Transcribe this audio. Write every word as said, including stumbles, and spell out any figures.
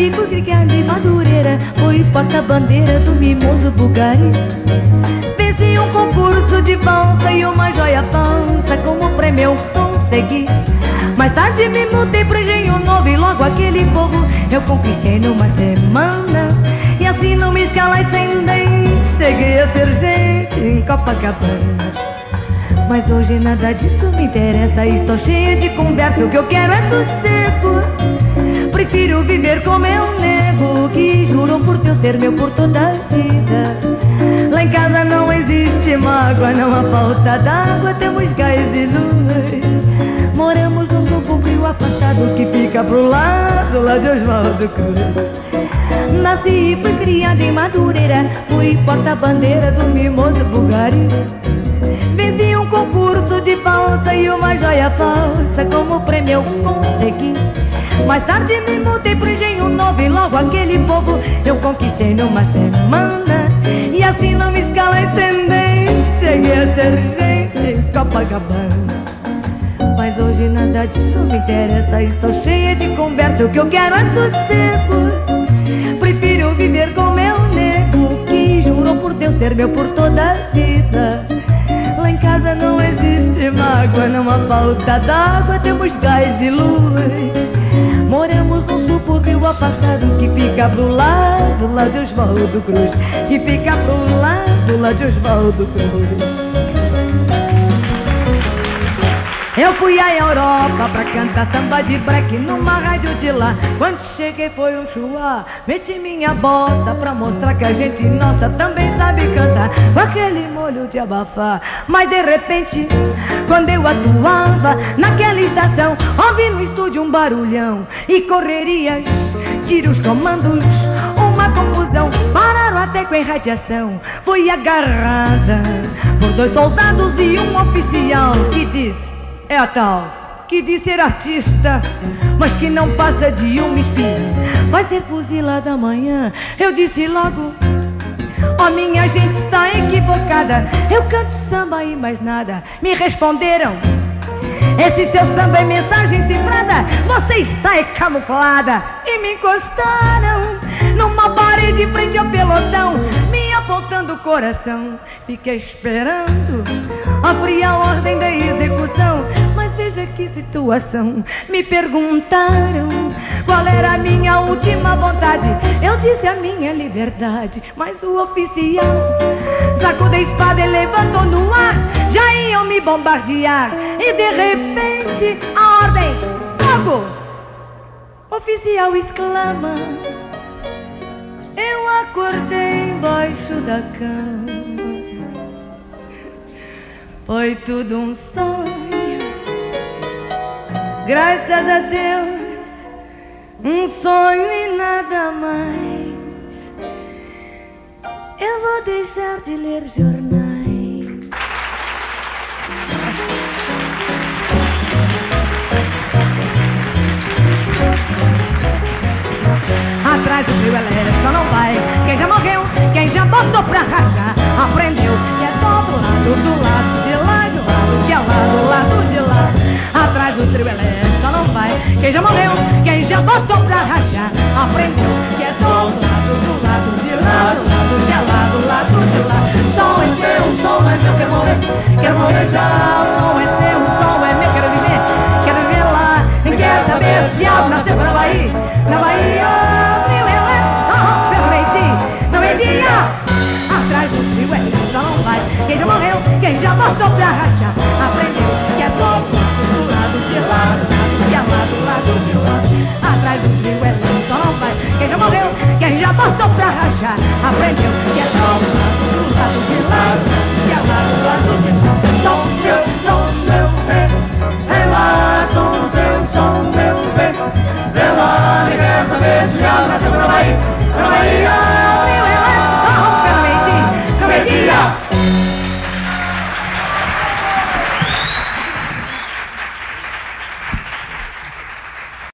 Nasci, fui criada em Madureira, fui porta-bandeira do mimoso Bulgari. Venci um concurso de valsa e uma joia falsa como prêmio eu consegui. Mais tarde me mudei pro Engenho Novo e logo aquele povo eu conquistei numa semana. E assim numa escala ascendente cheguei a ser gente em Copacabana. Mas hoje nada disso me interessa, estou cheia de conversa, o que eu quero é sossego. Prefiro viver com meu nego, que juro por Deus ser meu por toda a vida. Lá em casa não existe mágoa, não há falta d'água, temos gás e luz. Moramos num subúrbio afastado que fica pro lado, lá de Oswaldo Cruz. Nasci e fui criada em Madureira, fui porta-bandeira do mimoso Bulgari. Venci um concurso de valsa e uma joia falsa como prêmio eu consegui. Mais tarde me mudei pro Engenho Novo e logo aquele povo eu conquistei numa semana. E assim numa escala ascendente cheguei a ser gente em Copacabana. Mas hoje nada disso me interessa, estou cheia de conversa, o que eu quero é sossego. Prefiro viver com meu nego, que jurou por Deus ser meu por toda a vida. Lá em casa não existe mágoa, não há falta d'água, temos gás e luz. Moramos num subúrbio afastado que fica pro lado, lá de Oswaldo Cruz. Que fica pro lado, lá de Oswaldo Cruz. Eu fui à Europa pra cantar samba de break numa rádio de lá. Quando cheguei foi um chuá, meti minha bossa pra mostrar que a gente nossa também sabe cantar, com aquele molho de abafar. Mas de repente, quando eu atuava naquela estação, ouvi no estúdio um barulhão e correrias, tiros, comandos, uma confusão. Pararam até com irradiação. Fui agarrada por dois soldados e um oficial que disse: é a tal que diz ser artista, mas que não passa de uma espia, vai ser fuzilada amanhã. Eu disse logo: ó, oh, minha gente está equivocada, eu canto samba e mais nada. Me responderam: esse seu samba é mensagem cifrada, você está é camuflada. E me encostaram numa parede frente ao pelotão, me apontando o coração. Fiquei esperando a fria ordem da execução. Mas veja que situação. Me perguntaram qual era a minha última vontade. Eu disse a minha liberdade. Mas o oficial sacou a espada e levantou no ar. Já iam me bombardear e de repente a ordem: fogo! Oficial exclama. Eu acordei embaixo da cama. Foi tudo um sonho, graças a Deus, um sonho e nada mais. Eu vou deixar de ler jornais. Atrás do frio elétrico só não vai quem já morreu, quem já botou pra rachar. Aprendeu que é todo lado, do lado de lá, de lado que é lá, do lado de lá. Atrás do trio elétrico só não vai quem já morreu, quem já botou pra rachar. Aprendeu que é todo lado, do lado de lá, do lado que é lá, do lado de lá. Som é seu, som é meu, quero morrer, quero morrer já. Som é seu, som é meu, quero viver, quero viver lá. Nem quer saber se diabo nasceu na Bahia, na Bahia. Atrás do trio é só não vai quem já morreu, quem já botou pra rachar. Aprendeu que é todo do lado de lá, do lado que é lá, do lado de lá. Atrás do trio é só não vai quem já morreu, quem já botou pra rachar. Aprendeu que é todo